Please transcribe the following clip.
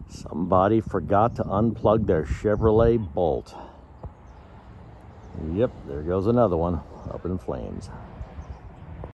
Somebody forgot to unplug their Chevrolet Bolt. Yep, there goes another one up in flames.